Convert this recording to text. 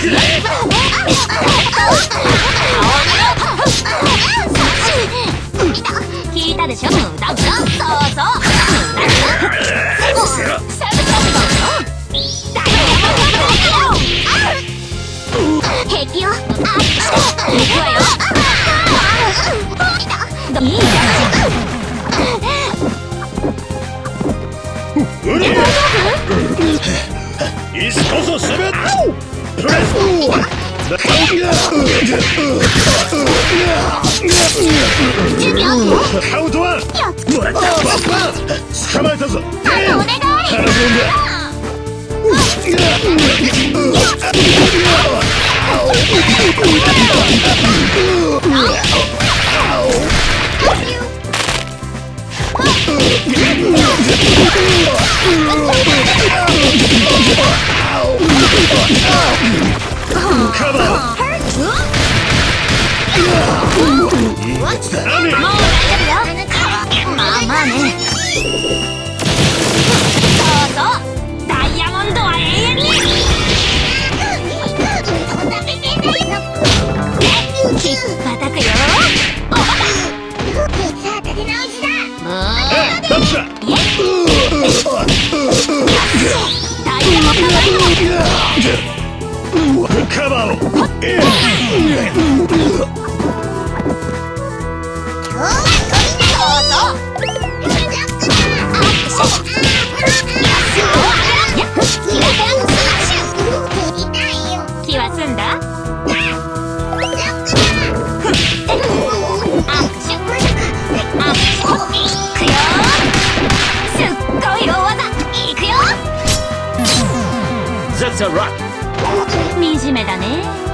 聞いたでしょ、無駄無駄。そうそう平気よ。行くわよ。いい感じ。 椅子こそ攻め。プレス。カウントワン。もらった。捕まえたぞ。 お願い。 カバー。 もう大丈夫よ。まあまあね。そうそう、ダイヤモンドは永遠に。ひっぱたくよ。おバカ。さあ立て直しだ。 どっちだ。 ダイヤモンドはカバーを。 気は済んだ？すっごい大技いくよ。 That's a rock。 惨めだね。